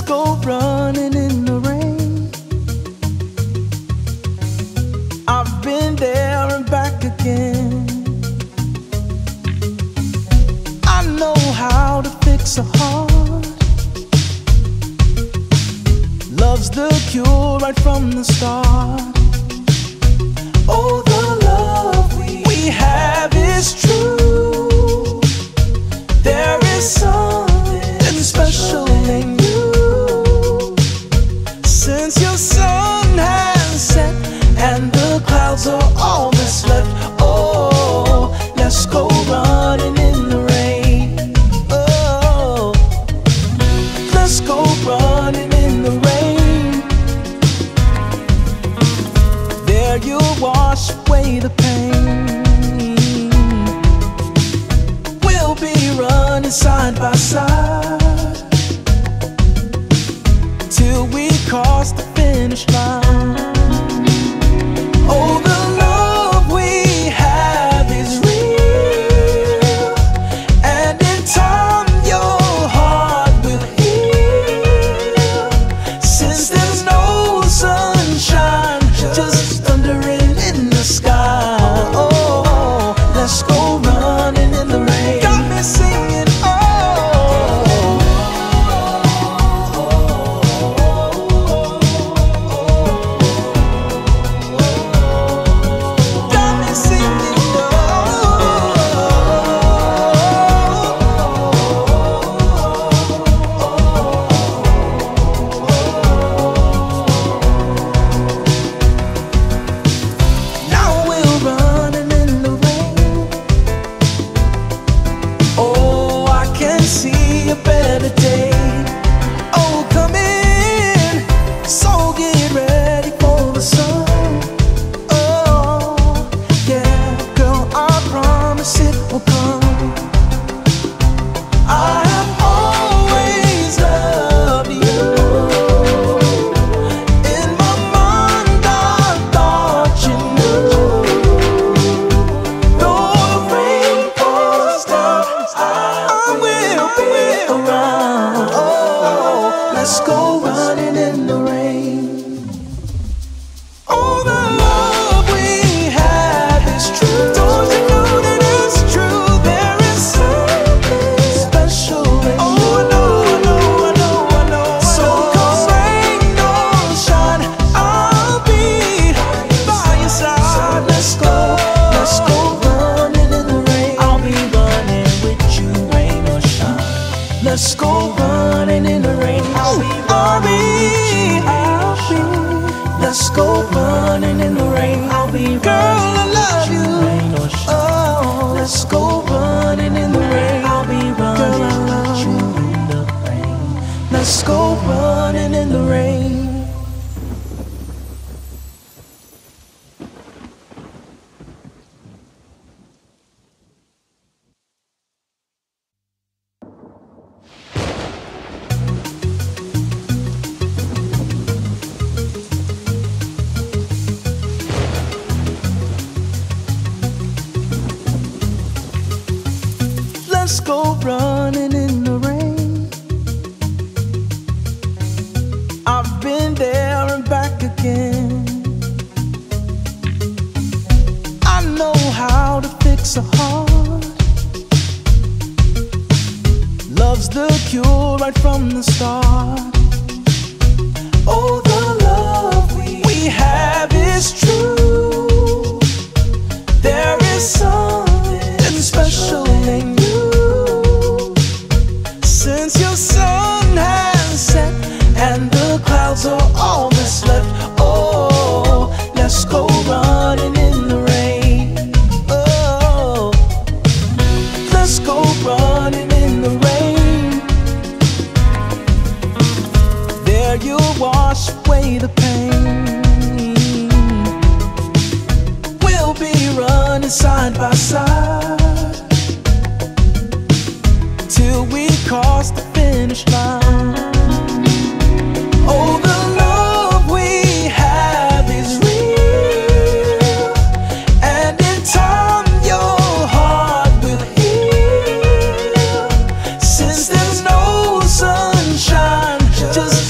go running in the rain. I've been there and back again. I know how to fix a heart. Love's the cure right from the start. Oh, the love we have is true. There is something special in you. Since your sun has set and the clouds are all that's left, oh, let's go running in the rain. Oh, let's go running in the rain. There you'll wash away the pain. We'll be running side by side till we cross the finish line. Oh, the love we have is real, and in time your heart will heal. Since there's no sunshine, just thundering in the sky. Oh, let's go running in the rain. Got me singing, see a better day. Oh, come in, so get ready for the sun. Oh, yeah, girl, I promise it will come. I have always loved you. In my mind I thought you knew. Though the rain falls down, I will be around. Oh, let's go running in the rain. Oh, the love we have is true. Don't you know that it's true? There is something special in you. Oh, I know. So come rain or shine, I'll be by your side. Let's go running in the rain. I'll be running with you, rain or shine. Let's go running in the rain. I'll be. Let's go running in the rain. I'll be. Girl, I love you. Rain or shine. Oh, let's go running in the rain. I'll be running. Girl, I love you in the rain. Let's go running in the rain. Let's go running in the rain. I've been there and back again. I know how to fix a heart. Love's the cure right from the start. Oh, the love we have is true. There is something special in you. Since your sun has set and the clouds are all that's left, oh, let's go running in the rain. Oh, let's go running in the rain. There you'll wash away the pain. We'll be running side by side till we cross the finish line. Oh, the love we have is real, and in time your heart will heal. Since there's no sunshine, just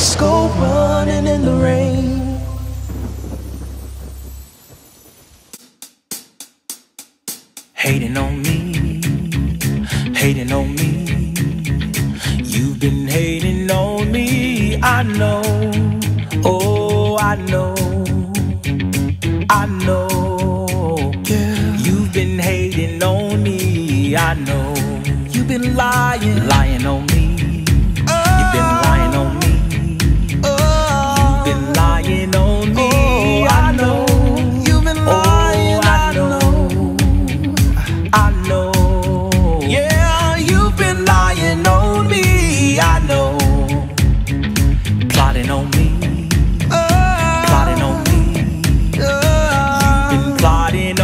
Let's go running in the rain. Hating on me, hating on me. You've been hating on me, I know. Oh, I know, I know. Yeah. You've been hating on me, I know. You've been lying, lying on me. You've been lying on me. You've been lying on me, I know. You've been lying, I know. I know. Yeah, you've been lying on me, I know. Plotting on me, plotting on me. You've been plotting